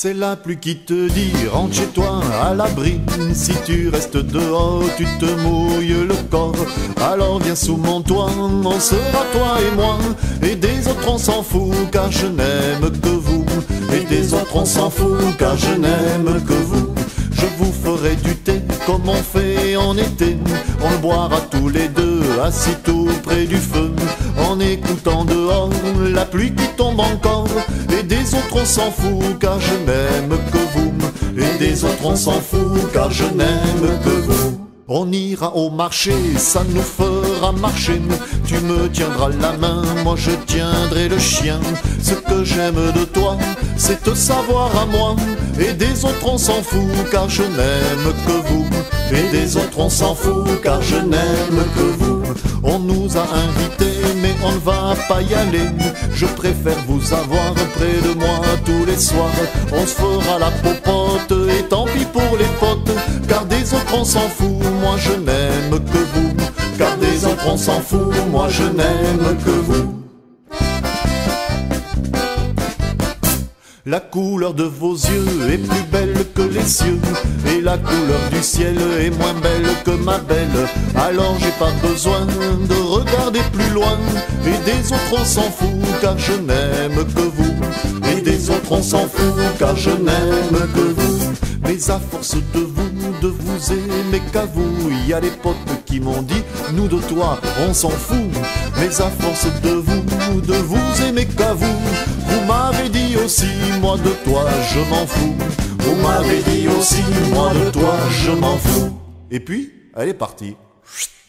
C'est la pluie qui te dit rentre chez toi à l'abri. Si tu restes dehors, tu te mouilles le corps. Alors viens sous mon toit, on sera toi et moi. Et des autres on s'en fout car je n'aime que vous. Et des autres on s'en fout car je n'aime que vous. Je vous ferai du thé comme on fait en été. On le boira tous les deux assis tout près du feu, en écoutant dehors la pluie qui tombe encore. Et des autres on s'en fout car je n'aime que vous. Et des autres on s'en fout car je n'aime que vous. On ira au marché, ça nous fera marcher. Tu me tiendras la main, moi je tiendrai le chien. Ce que j'aime de toi, c'est te savoir à moi. Et des autres on s'en fout car je n'aime que vous. Et des autres on s'en fout car je n'aime que vous. On nous a invités mais on ne va pas y aller. Je préfère vous avoir près de moi tous les soirs. On se fera la popote et tant pis pour les potes. Car des autres on s'en fout, moi je n'aime que vous. Car des autres on s'en fout, moi je n'aime que vous. La couleur de vos yeux est plus belle que les cieux, et la couleur du ciel est moins belle que ma belle. Alors j'ai pas besoin de regarder plus loin. Et des autres on s'en fout car je n'aime que vous. Et des autres on s'en fout car je n'aime que vous. Mais à force de vous aimer qu'à vous, il y a des potes qui m'ont dit nous de toi on s'en fout. Mais à force de vous aimer qu'à vous, vous m'avez dit aussi moi de toi je m'en fous. Vous m'avez dit aussi moi de toi je m'en fous. Et puis elle est partie.